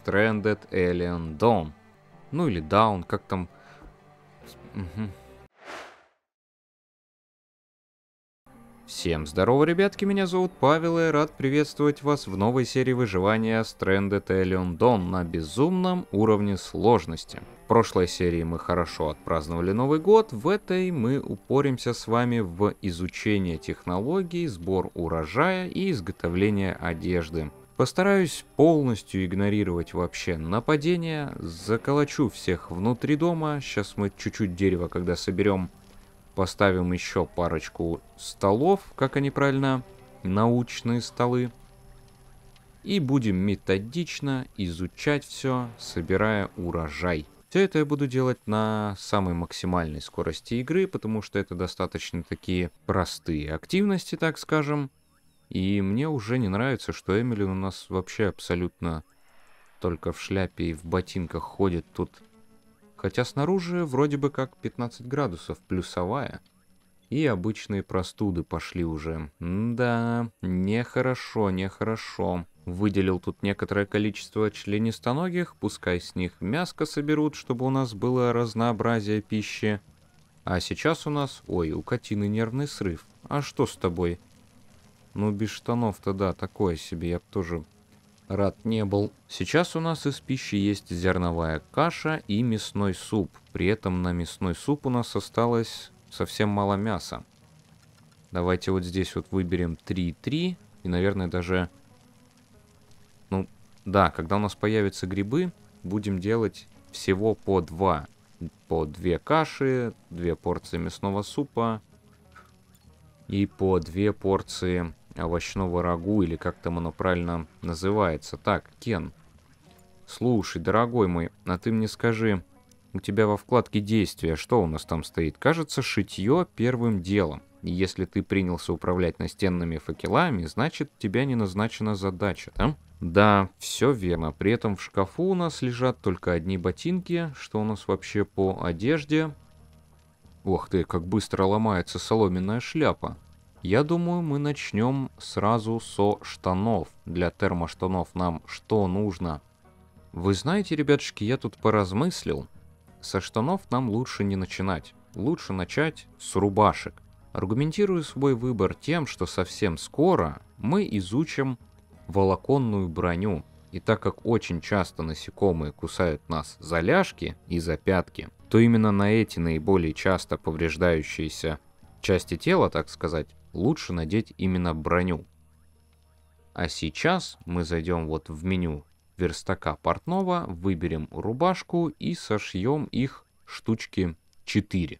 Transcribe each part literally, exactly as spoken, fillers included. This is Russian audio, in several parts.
Stranded Alien Dawn. Ну или Down, как там... Угу. Всем здорово, ребятки, меня зовут Павел, и я рад приветствовать вас в новой серии выживания Stranded Alien Dawn на безумном уровне сложности. В прошлой серии мы хорошо отпраздновали Новый год, в этой мы упоримся с вами в изучение технологий, сбор урожая и изготовление одежды. Постараюсь полностью игнорировать вообще нападения, заколочу всех внутри дома, сейчас мы чуть-чуть дерева, когда соберем, поставим еще парочку столов, как они правильно, научные столы. И будем методично изучать все, собирая урожай. Все это я буду делать на самой максимальной скорости игры, потому что это достаточно такие простые активности, так скажем. И мне уже не нравится, что Эмилин у нас вообще абсолютно только в шляпе и в ботинках ходит тут. Хотя снаружи вроде бы как пятнадцать градусов, плюсовая. И обычные простуды пошли уже. Да, нехорошо, нехорошо. Выделил тут некоторое количество членистоногих, пускай с них мяско соберут, чтобы у нас было разнообразие пищи. А сейчас у нас... Ой, у котины нервный срыв. А что с тобой? Ну, без штанов-то да, такое себе, я бы тоже... рад не был. Сейчас у нас из пищи есть зерновая каша и мясной суп. При этом на мясной суп у нас осталось совсем мало мяса. Давайте вот здесь вот выберем три-три. И, наверное, даже... Ну, да, когда у нас появятся грибы, будем делать всего по два. По две каши, две порции мясного супа и по две порции овощного рагу, или как там оно правильно называется. Так, Кен, слушай, дорогой мой, а ты мне скажи, у тебя во вкладке действия что у нас там стоит? Кажется, шитье первым делом. И если ты принялся управлять настенными факелами, значит, у тебя не назначена задача, да? Да, все верно. При этом в шкафу у нас лежат только одни ботинки. Что у нас вообще по одежде? Ох ты, как быстро ломается соломенная шляпа. Я думаю, мы начнем сразу со штанов. Для термоштанов нам что нужно? Вы знаете, ребятушки, я тут поразмыслил. Со штанов нам лучше не начинать. Лучше начать с рубашек. Аргументирую свой выбор тем, что совсем скоро мы изучим волоконную броню. И так как очень часто насекомые кусают нас за ляжки и за пятки, то именно на эти наиболее часто повреждающиеся части тела, так сказать, лучше надеть именно броню. А сейчас мы зайдем вот в меню верстака портного, выберем рубашку и сошьем их штучки четыре.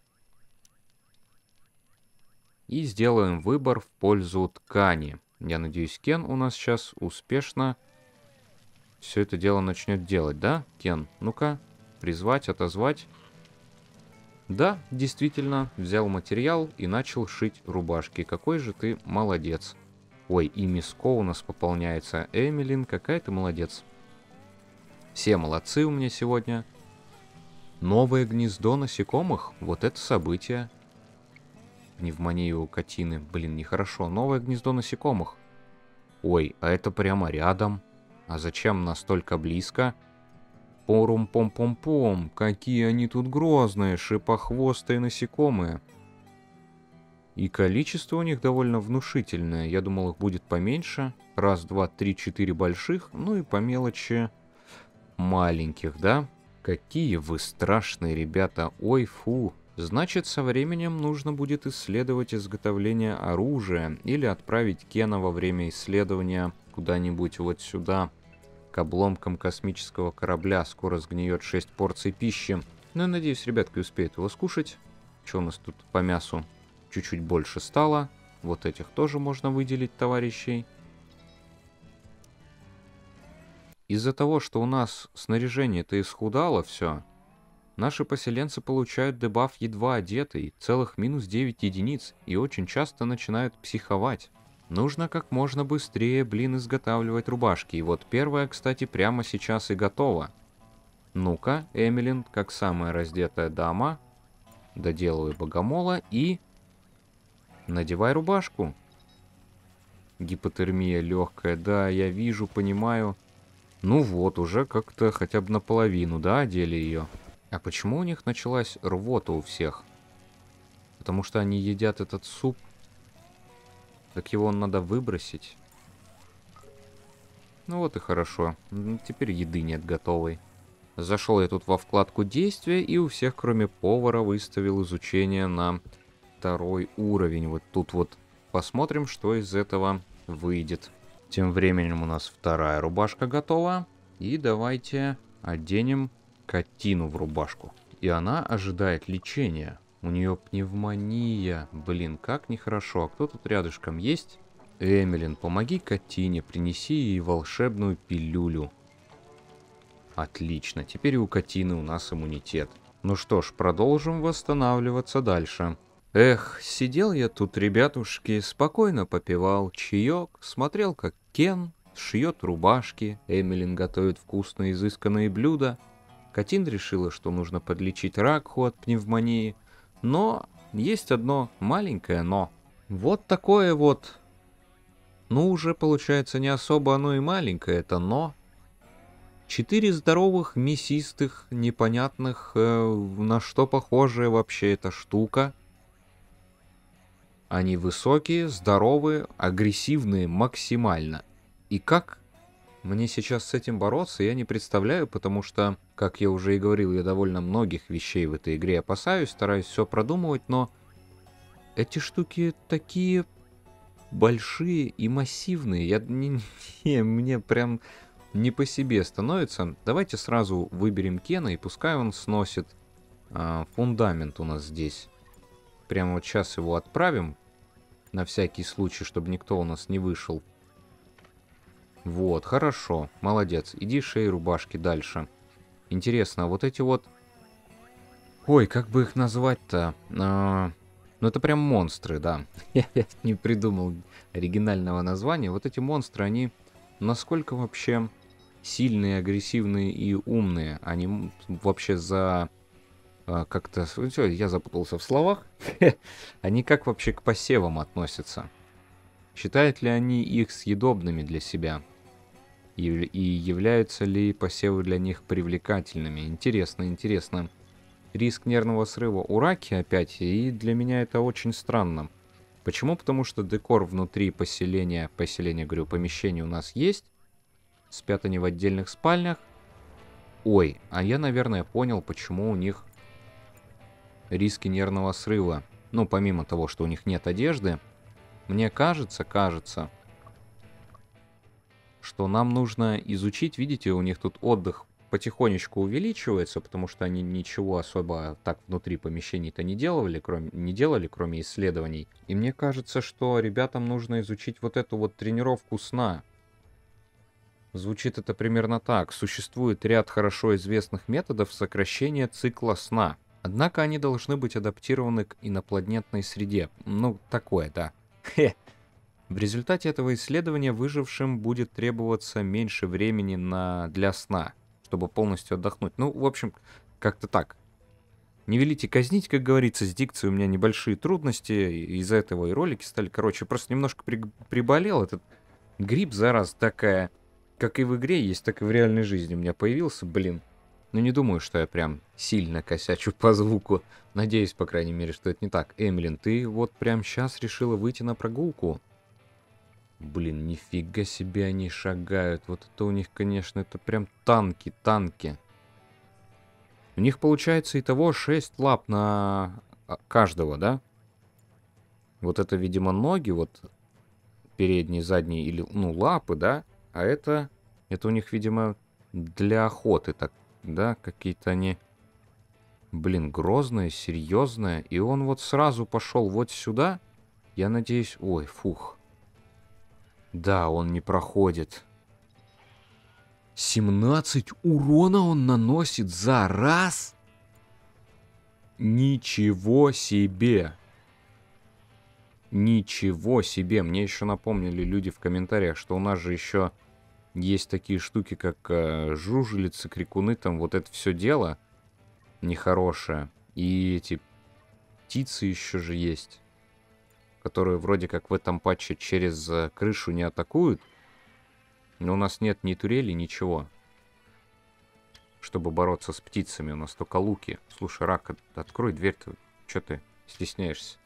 И сделаем выбор в пользу ткани. Я надеюсь, Кен у нас сейчас успешно все это дело начнет делать, да, Кен? Ну-ка, призвать, отозвать. Да, действительно, взял материал и начал шить рубашки. Какой же ты молодец. Ой, и Миско у нас пополняется. Эмилин, какая ты молодец. Все молодцы у меня сегодня. Новое гнездо насекомых? Вот это событие. Пневмония у котины. Блин, нехорошо. Новое гнездо насекомых. Ой, а это прямо рядом. А зачем настолько близко? Порум-пом-пом-пом, какие они тут грозные, шипохвостые насекомые. И количество у них довольно внушительное. Я думал, их будет поменьше. Раз, два, три, четыре больших. Ну и по мелочи маленьких, да? Какие вы страшные ребята. Ой, фу. Значит, со временем нужно будет исследовать изготовление оружия. Или отправить Кена во время исследования куда-нибудь вот сюда. К обломкам космического корабля. Скоро сгниет шесть порций пищи. Ну, я надеюсь, ребятки успеют его скушать. Что у нас тут по мясу? Чуть-чуть больше стало. Вот этих тоже можно выделить, товарищей. Из-за того, что у нас снаряжение-то исхудало все, наши поселенцы получают дебаф едва одетый, целых минус девять единиц, и очень часто начинают психовать. Нужно как можно быстрее, блин, изготавливать рубашки. И вот первая, кстати, прямо сейчас и готова. Ну-ка, Эмилин, как самая раздетая дама, доделывай богомола и надевай рубашку. Гипотермия легкая, да, я вижу, понимаю. Ну вот, уже как-то хотя бы наполовину, да, одели ее. А почему у них началась рвота у всех? Потому что они едят этот суп. Так его надо выбросить. Ну вот и хорошо. Теперь еды нет готовой. Зашел я тут во вкладку действия и у всех, кроме повара, выставил изучение на второй уровень. Вот тут вот посмотрим, что из этого выйдет. Тем временем у нас вторая рубашка готова. И давайте оденем Катину в рубашку. И она ожидает лечения. У нее пневмония. Блин, как нехорошо. А кто тут рядышком есть? Эмилин, помоги Катине, принеси ей волшебную пилюлю. Отлично, теперь и у Катины у нас иммунитет. Ну что ж, продолжим восстанавливаться дальше. Эх, сидел я тут, ребятушки, спокойно попивал чаек, смотрел, как Кен шьет рубашки, Эмилин готовит вкусные изысканные блюда. Катин решила, что нужно подлечить Ракху от пневмонии, но есть одно маленькое но. Вот такое вот, ну уже получается не особо оно и маленькое, это но. Четыре здоровых, мясистых, непонятных, э, на что похожая вообще эта штука. Они высокие, здоровые, агрессивные максимально. И как мне сейчас с этим бороться, я не представляю, потому что, как я уже и говорил, я довольно многих вещей в этой игре опасаюсь, стараюсь все продумывать, но эти штуки такие большие и массивные. Я не, не, мне прям не по себе становится. Давайте сразу выберем Кена, и пускай он сносит а, фундамент у нас здесь. Прямо вот сейчас его отправим, на всякий случай, чтобы никто у нас не вышел. Вот, хорошо, молодец. Иди шей рубашки дальше. Интересно, а вот эти вот... Ой, как бы их назвать-то? А... Ну, это прям монстры, да. Я не придумал оригинального названия. Вот эти монстры, они насколько вообще сильные, агрессивные и умные? Они вообще за... А, как-то... Я запутался в словах. Они как вообще к посевам относятся? Считают ли они их съедобными для себя? И, и являются ли посевы для них привлекательными? Интересно, интересно. Риск нервного срыва у Раки опять, и для меня это очень странно. Почему? Потому что декор внутри поселения, поселения, говорю, помещения у нас есть. Спят они в отдельных спальнях. Ой, а я, наверное, понял, почему у них риски нервного срыва. Ну, помимо того, что у них нет одежды, мне кажется, кажется, что нам нужно изучить, видите, у них тут отдых потихонечку увеличивается, потому что они ничего особо так внутри помещений-то не делали, кроме, не делали, кроме исследований. И мне кажется, что ребятам нужно изучить вот эту вот тренировку сна. Звучит это примерно так. Существует ряд хорошо известных методов сокращения цикла сна. Однако они должны быть адаптированы к инопланетной среде. Ну, такое, да. Хе. В результате этого исследования выжившим будет требоваться меньше времени на... для сна, чтобы полностью отдохнуть. Ну, в общем, как-то так. Не велите казнить, как говорится, с дикцией у меня небольшие трудности, из-за этого и ролики стали короче. Просто немножко при... приболел этот грипп, зараза такая, как и в игре есть, так и в реальной жизни у меня появился, блин. Ну, не думаю, что я прям сильно косячу по звуку. Надеюсь, по крайней мере, что это не так. Эмилин, ты вот прям сейчас решила выйти на прогулку? Блин, нифига себе они шагают. Вот это у них, конечно, это прям танки, танки. У них получается итого шесть лап на каждого, да? Вот это, видимо, ноги, вот передние, задние, или, ну, лапы, да? А это, это у них, видимо, для охоты, так, да? Какие-то они, блин, грозные, серьезные. И он вот сразу пошел вот сюда. Я надеюсь... Ой, фух. Да, он не проходит. семнадцать урона он наносит за раз? Ничего себе! Ничего себе! Мне еще напомнили люди в комментариях, что у нас же еще есть такие штуки, как э, жужелицы, крикуны, там вот это все дело нехорошее. И эти птицы еще же есть, которые вроде как в этом патче через крышу не атакуют. Но у нас нет ни турели, ничего. чтобы бороться с птицами. У нас только луки. Слушай, рак, от- открой дверь-то. Че ты стесняешься?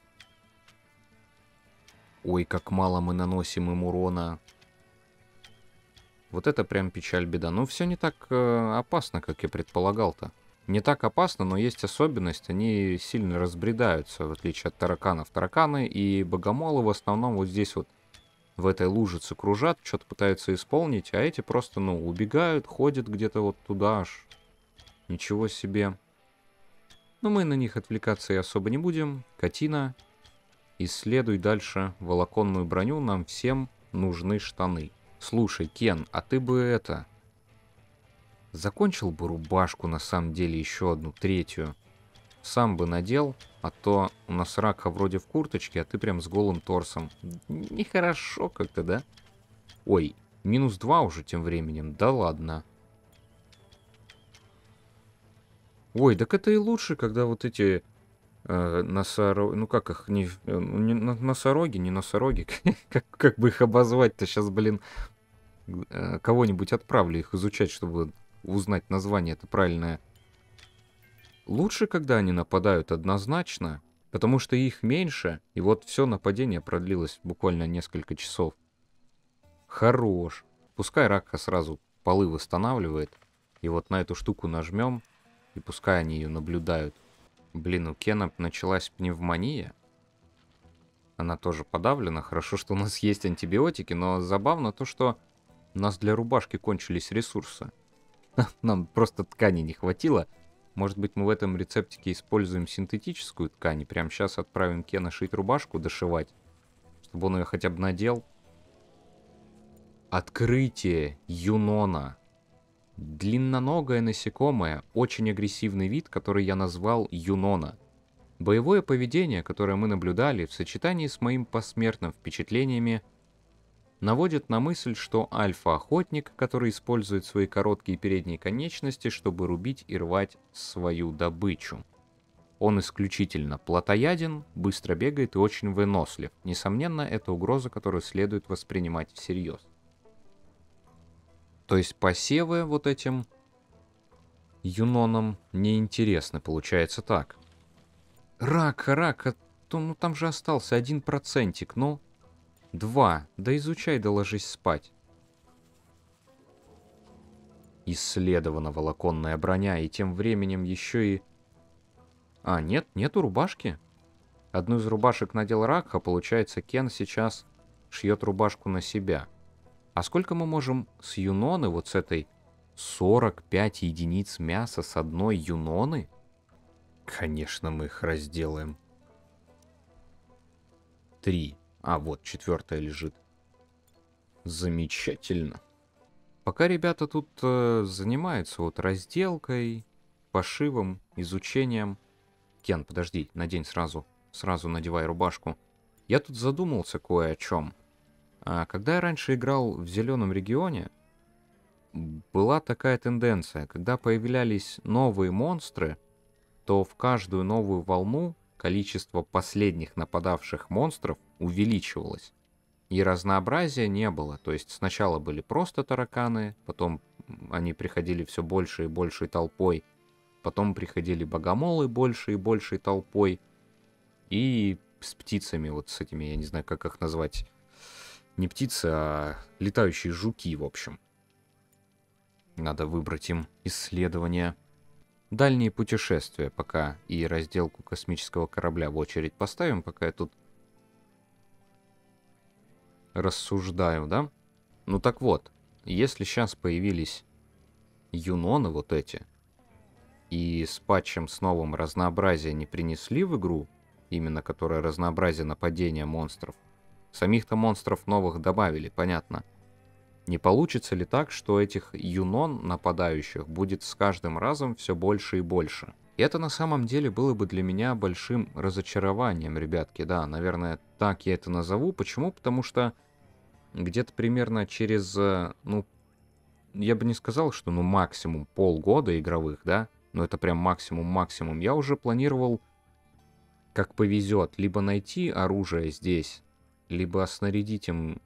Ой, как мало мы наносим им урона. Вот это прям печаль-беда. Ну, все не так э, опасно, как я предполагал-то. Не так опасно, но есть особенность. Они сильно разбредаются, в отличие от тараканов. Тараканы и богомолы в основном вот здесь вот в этой лужице кружат, что-то пытаются исполнить, а эти просто, ну, убегают, ходят где-то вот туда аж. Ничего себе. Но мы на них отвлекаться и особо не будем. Катина, исследуй дальше волоконную броню, нам всем нужны штаны. Слушай, Кен, а ты бы это... Закончил бы рубашку, на самом деле, еще одну, третью. Сам бы надел, а то у нас рака вроде в курточке, а ты прям с голым торсом. Нехорошо как-то, да? Ой, минус два уже тем временем, да ладно. Ой, так это и лучше, когда вот эти э, носороги, ну как их, не, э, не на- носороги, не носороги, как, как бы их обозвать-то сейчас, блин, э, кого-нибудь отправлю их изучать, чтобы узнать название это правильное. Лучше, когда они нападают однозначно, потому что их меньше, и вот все нападение продлилось буквально несколько часов. Хорош. Пускай Ракха сразу полы восстанавливает, и вот на эту штуку нажмем, и пускай они ее наблюдают. Блин, у Кена началась пневмония. Она тоже подавлена. Хорошо, что у нас есть антибиотики, но забавно то, что у нас для рубашки кончились ресурсы. Нам просто ткани не хватило. Может быть, мы в этом рецептике используем синтетическую ткань и прямо сейчас отправим Кена шить рубашку, дошивать, чтобы он ее хотя бы надел. Открытие Юнона. Длинноногое насекомое, очень агрессивный вид, который я назвал Юнона. Боевое поведение, которое мы наблюдали в сочетании с моим посмертным впечатлениями, наводит на мысль, что альфа-охотник, который использует свои короткие передние конечности, чтобы рубить и рвать свою добычу. Он исключительно плотояден, быстро бегает и очень вынослив. Несомненно, это угроза, которую следует воспринимать всерьез. То есть посевы вот этим юноном неинтересны, получается так. Рак, рак, а то, ну там же остался один процентик, ну... Два. Да изучай, да ложись спать. Исследована волоконная броня, и тем временем еще и... А, нет, нету рубашки. Одну из рубашек надел Ракха, получается, Кен сейчас шьет рубашку на себя. А сколько мы можем с юноны, вот с этой сорок пять единиц мяса с одной юноны? Конечно, мы их разделаем. Три. А, вот, четвертая лежит. Замечательно. Пока ребята тут э, занимаются вот разделкой, пошивом, изучением... Кен, подожди, надень сразу. Сразу надевай рубашку. Я тут задумался кое о чем. А, когда я раньше играл в Зеленом регионе, была такая тенденция. Когда появлялись новые монстры, то в каждую новую волну количество последних нападавших монстров увеличивалось. И разнообразия не было. То есть сначала были просто тараканы, потом они приходили все больше и большей толпой, потом приходили богомолы больше и большей толпой, и с птицами, вот с этими, я не знаю, как их назвать, не птицы, а летающие жуки, в общем. Надо выбрать им исследования. Дальние путешествия пока и разделку космического корабля в очередь поставим, пока я тут рассуждаю, да? Ну так вот, если сейчас появились юноны вот эти, и с патчем с новым разнообразие не принесли в игру, именно которое разнообразие нападения монстров, самих-то монстров новых добавили, понятно. Не получится ли так, что этих юнон нападающих будет с каждым разом все больше и больше? И это на самом деле было бы для меня большим разочарованием, ребятки, да, наверное, так я это назову. Почему? Потому что где-то примерно через, ну, я бы не сказал, что, ну, максимум полгода игровых, да, но это прям максимум-максимум, я уже планировал, как повезет, либо найти оружие здесь, либо снарядить им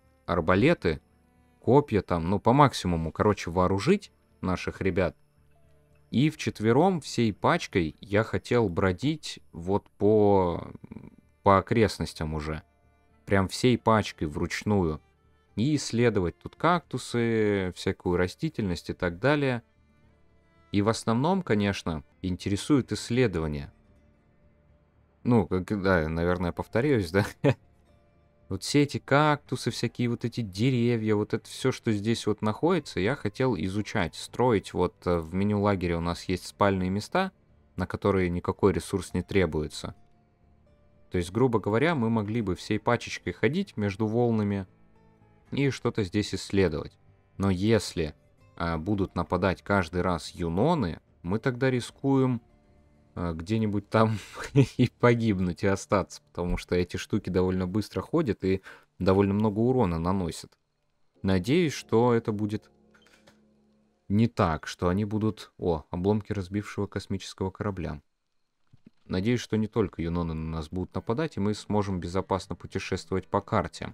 арбалеты, копья там, ну, по максимуму, короче, вооружить наших ребят И вчетвером всей пачкой я хотел бродить вот по, по окрестностям уже. Прям всей пачкой вручную. И исследовать тут кактусы, всякую растительность и так далее. И в основном, конечно, интересует исследование. Ну, как, да, наверное, повторюсь, да? Вот все эти кактусы, всякие вот эти деревья, вот это все, что здесь вот находится, я хотел изучать, строить. Вот э, в меню лагеря у нас есть спальные места, на которые никакой ресурс не требуется. То есть, грубо говоря, мы могли бы всей пачечкой ходить между волнами и что-то здесь исследовать. Но если э, будут нападать каждый раз юноны, мы тогда рискуем э, где-нибудь там и погибнуть, и остаться, потому что эти штуки довольно быстро ходят и довольно много урона наносят. Надеюсь, что это будет не так, что они будут... О, обломки разбившего космического корабля. Надеюсь, что не только юноны на нас будут нападать, и мы сможем безопасно путешествовать по карте.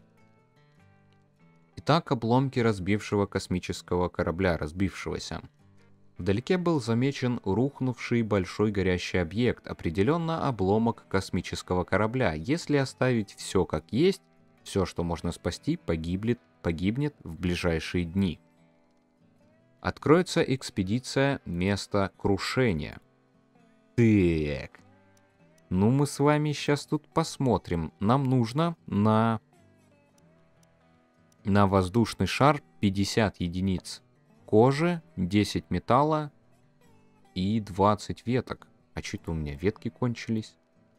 Итак, обломки разбившего космического корабля, разбившегося. Вдалеке был замечен рухнувший большой горящий объект, определенно обломок космического корабля. Если оставить все как есть, все, что можно спасти, погибнет, погибнет в ближайшие дни. Откроется экспедиция «Место крушения». Так. Ну, мы с вами сейчас тут посмотрим. Нам нужно на, на воздушный шар пятьдесят единиц кожи, десять металла и двадцать веток. А что-то у меня ветки кончились.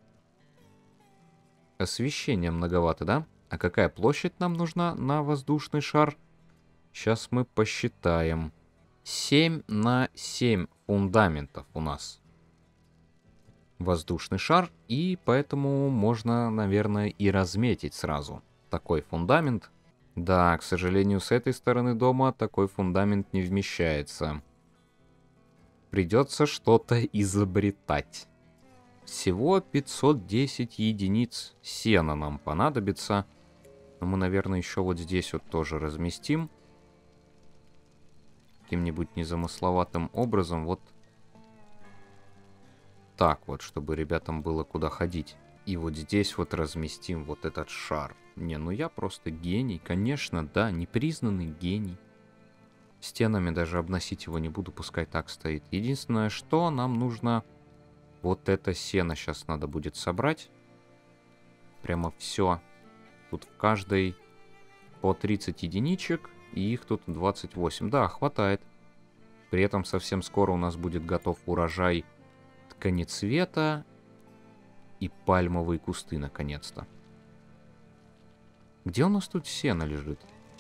Освещения многовато, да? А какая площадь нам нужна на воздушный шар? Сейчас мы посчитаем. семь на семь фундаментов у нас воздушный шар, и поэтому можно, наверное, и разметить сразу такой фундамент. Да, к сожалению, с этой стороны дома такой фундамент не вмещается. Придется что-то изобретать. Всего пятьсот десять единиц сена нам понадобится. Но мы, наверное, еще вот здесь вот тоже разместим. Каким-нибудь незамысловатым образом. Вот так вот, чтобы ребятам было куда ходить. И вот здесь вот разместим вот этот шар. Не, ну я просто гений. Конечно, да, непризнанный гений. Стенами даже обносить его не буду, пускай так стоит. Единственное, что нам нужно... Вот это сено сейчас надо будет собрать. Прямо все. Тут в каждой по тридцать единичек, и их тут двадцать восемь. Да, хватает. При этом совсем скоро у нас будет готов урожай тканецвета и пальмовые кусты, наконец-то. Где у нас тут сено лежит?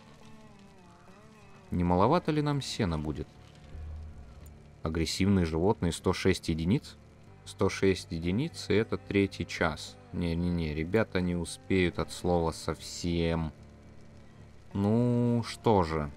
Не маловато ли нам сена будет? Агрессивные животные, сто шесть единиц? сто шесть единиц, и это третий час. Не-не-не, ребята не успеют от слова совсем. Ну, что же.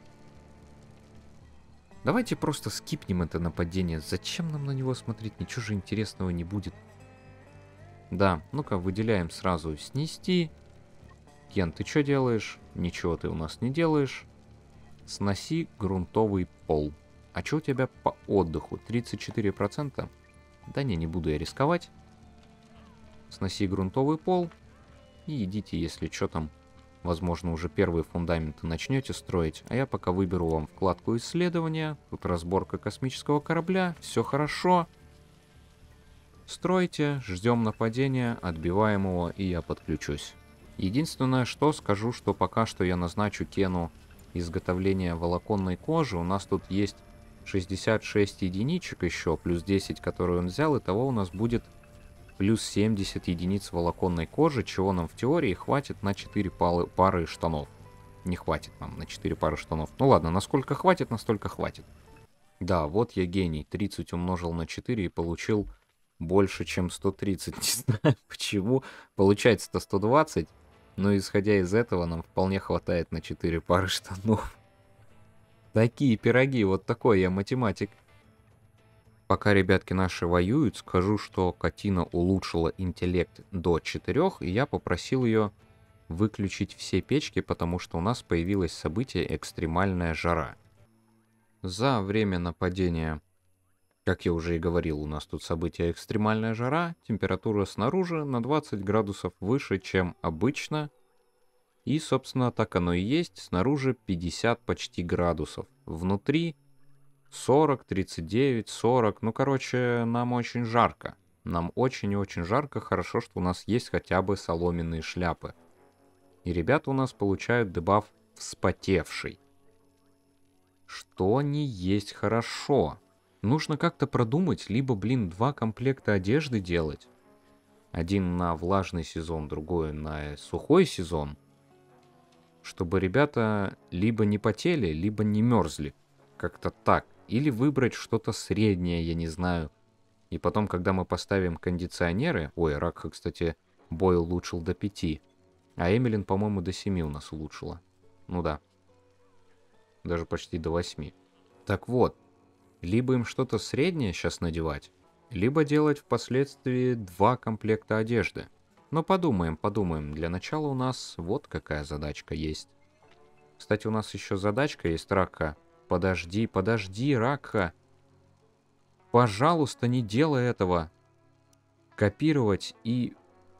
Давайте просто скипнем это нападение. Зачем нам на него смотреть? Ничего же интересного не будет. Да, ну-ка, выделяем сразу снести. Кен, ты что делаешь? Ничего ты у нас не делаешь. Сноси грунтовый пол. А что у тебя по отдыху? тридцать четыре процента? Да не, не буду я рисковать. Сноси грунтовый пол. И идите, если что там. Возможно, уже первые фундаменты начнете строить. А я пока выберу вам вкладку исследования. Тут разборка космического корабля. Все хорошо. Стройте, ждем нападения, отбиваем его, и я подключусь. Единственное, что скажу, что пока что я назначу Кену изготовление волоконной кожи. У нас тут есть шестьдесят шесть единичек еще, плюс десять, которые он взял. Итого у нас будет плюс семьдесят единиц волоконной кожи, чего нам в теории хватит на четыре пары штанов. Не хватит нам на четыре пары штанов. Ну ладно, насколько хватит, настолько хватит. Да, вот я гений. тридцать умножил на четыре и получил больше, чем сто тридцать. Не знаю почему. Получается-то сто двадцать. Но исходя из этого, нам вполне хватает на четыре пары штанов. Такие пироги, вот такой я математик. Пока ребятки наши воюют, скажу, что Катина улучшила интеллект до четырёх, и я попросил ее выключить все печки, потому что у нас появилось событие экстремальная жара. За время нападения Как я уже и говорил, у нас тут событие экстремальная жара, температура снаружи на двадцать градусов выше, чем обычно. И, собственно, так оно и есть, снаружи пятьдесят почти градусов. Внутри сорок, тридцать девять, сорок, ну, короче, нам очень жарко. Нам очень и очень жарко, хорошо, что у нас есть хотя бы соломенные шляпы. И ребята у нас получают дебаф вспотевший. Что не есть хорошо. Нужно как-то продумать, либо, блин, два комплекта одежды делать. Один на влажный сезон, другой на сухой сезон. Чтобы ребята либо не потели, либо не мерзли. Как-то так. Или выбрать что-то среднее, я не знаю. И потом, когда мы поставим кондиционеры... Ой, Ракха, кстати, бой улучшил до пяти. А Эмилин, по-моему, до семи у нас улучшила. Ну да. Даже почти до восьми. Так вот. Либо им что-то среднее сейчас надевать, либо делать впоследствии два комплекта одежды. Но подумаем, подумаем. Для начала у нас вот какая задачка есть. Кстати, у нас еще задачка есть, Ракха. Подожди, подожди, Ракха. Пожалуйста, не делай этого. Копировать и...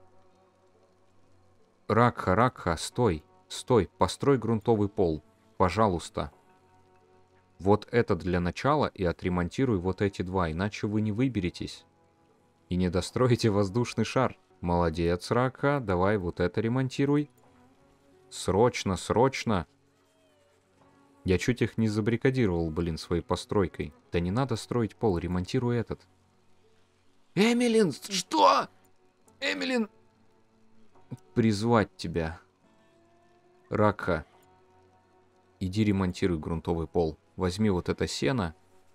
Ракха, Ракха, стой, стой, построй грунтовый пол. Пожалуйста. Вот это для начала и отремонтируй вот эти два, иначе вы не выберетесь. И не достроите воздушный шар. Молодец, Ракха, давай вот это ремонтируй. Срочно, срочно. Я чуть их не забаррикадировал, блин, своей постройкой. Да не надо строить пол, ремонтируй этот. Эмилин, что? Эмилин! Призвать тебя. Ракха. Иди ремонтируй грунтовый пол. Возьми вот это сено.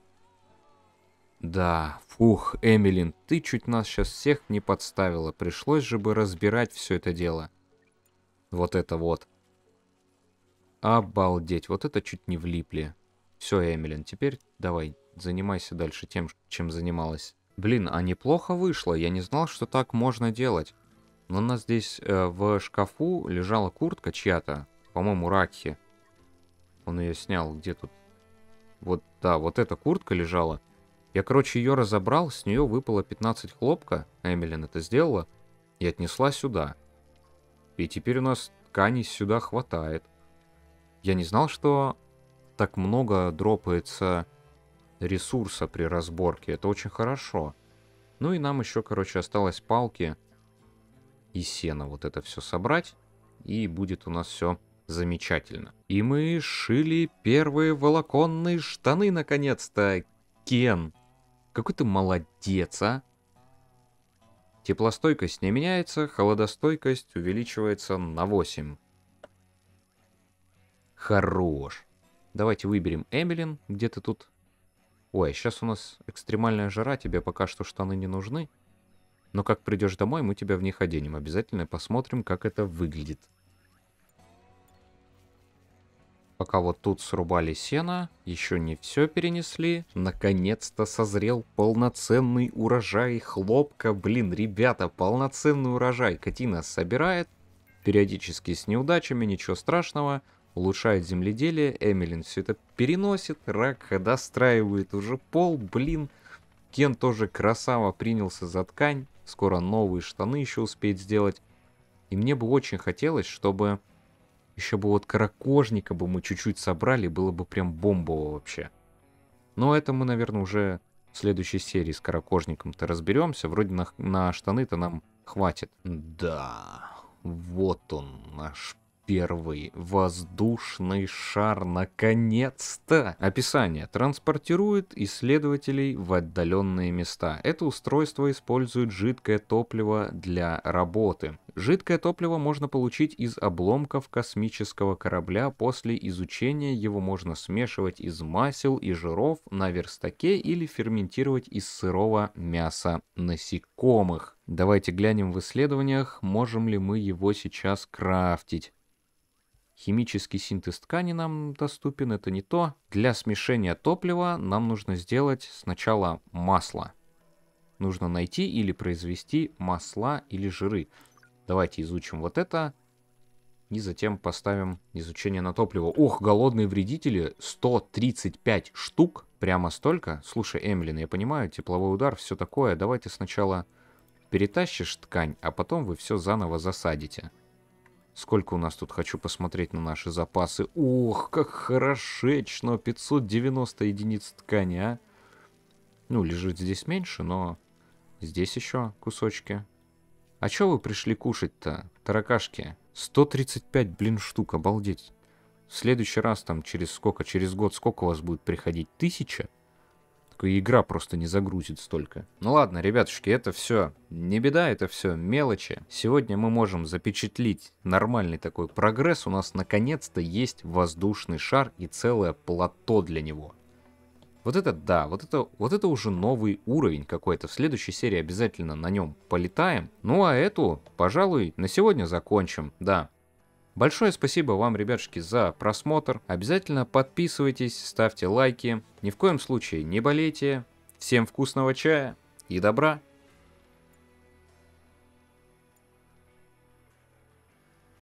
Да, фух, Эмилин, ты чуть нас сейчас всех не подставила. Пришлось же бы разбирать все это дело. Вот это вот. Обалдеть, вот это чуть не влипли. Все, Эмилин, теперь давай, занимайся дальше тем, чем занималась. Блин, а неплохо вышло, я не знал, что так можно делать. Но у нас здесь э, в шкафу лежала куртка чья-то, по-моему, Ракхи. Он ее снял, где тут? Вот, да, вот эта куртка лежала. Я, короче, ее разобрал, с нее выпало пятнадцать хлопка, Эмилин это сделала, и отнесла сюда. И теперь у нас тканей сюда хватает. Я не знал, что так много дропается ресурса при разборке. Это очень хорошо. Ну и нам еще, короче, осталось палки и сено. Вот это все собрать. И будет у нас все замечательно. И мы шили первые волоконные штаны, наконец-то. Кен, какой ты молодец, а? Теплостойкость не меняется, холодостойкость увеличивается на восемь. Хорош. Давайте выберем Эмилин. Где ты тут? Ой, сейчас у нас экстремальная жара, тебе пока что штаны не нужны. Но как придешь домой, мы тебя в них оденем. Обязательно посмотрим, как это выглядит. Пока вот тут срубали сено, еще не все перенесли. Наконец-то созрел полноценный урожай хлопка. Блин, ребята, полноценный урожай. Катина собирает. Периодически с неудачами, ничего страшного. Улучшает земледелие. Эмилин все это переносит. Ракха достраивает уже пол. Блин, Кен тоже красава принялся за ткань. Скоро новые штаны еще успеет сделать. И мне бы очень хотелось, чтобы... Еще бы вот каракожника бы мы чуть-чуть собрали, было бы прям бомбово вообще. Но это мы, наверное, уже в следующей серии с каракожником-то разберемся. Вроде на, на штаны-то нам хватит. Да, вот он, наш первый воздушный шар, наконец-то! Описание. Транспортирует исследователей в отдаленные места. Это устройство использует жидкое топливо для работы. Жидкое топливо можно получить из обломков космического корабля. После изучения его можно смешивать из масел и жиров на верстаке или ферментировать из сырого мяса насекомых. Давайте глянем в исследованиях, можем ли мы его сейчас крафтить. Химический синтез ткани нам доступен, это не то. Для смешения топлива нам нужно сделать сначала масло. Нужно найти или произвести масла или жиры. Давайте изучим вот это. И затем поставим изучение на топливо. Ох, голодные вредители. сто тридцать пять штук. Прямо столько? Слушай, Эмилин, я понимаю, тепловой удар, все такое. Давай ты сначала перетащишь ткань, а потом вы все заново засадите. Сколько у нас тут, хочу посмотреть на наши запасы. Ох, как хорошечно, пятьсот девяносто единиц ткани, а. Ну, лежит здесь меньше, но здесь еще кусочки. А чё вы пришли кушать-то, таракашки? сто тридцать пять, блин, штук, обалдеть. В следующий раз там через сколько, через год сколько у вас будет приходить? Тысяча? Такая игра просто не загрузит столько. Ну ладно, ребятушки, это все не беда, это все мелочи. Сегодня мы можем запечатлить нормальный такой прогресс. У нас наконец-то есть воздушный шар и целое плато для него. Вот это да, вот это, вот это уже новый уровень какой-то. В следующей серии обязательно на нем полетаем. Ну а эту, пожалуй, на сегодня закончим. Да. Большое спасибо вам, ребятушки, за просмотр. Обязательно подписывайтесь, ставьте лайки. Ни в коем случае не болейте. Всем вкусного чая и добра.